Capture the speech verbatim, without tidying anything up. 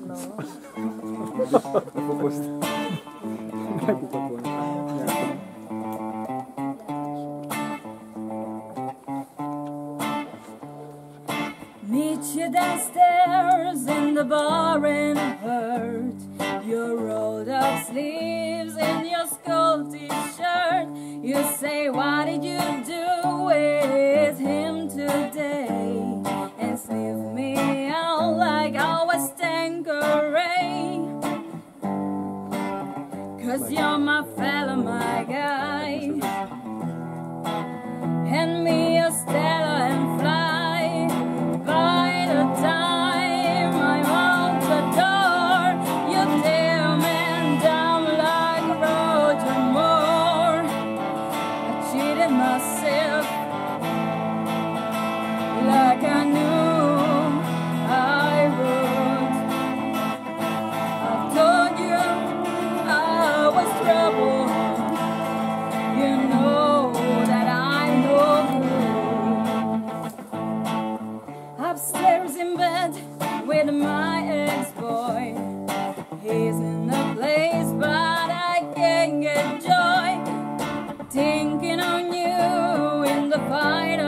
No. Napopost. Nagpupapon. Meet you downstairs in the bar and hurt your rolled up sleeves in your skull t-shirt. You say, what did you do with him today? And sniff me out like I was Tanqueray. Cause you're my fella, my guy. Hand me a Stella and fly. By the time I'm out the door, you tear me down like Roger Moore. I cheated myself like I knew I would. I told you I was trouble. You know that I know good. Upstairs in bed with my ex-boy. He's in the place, but I can't get joy. Thinking on you in the fight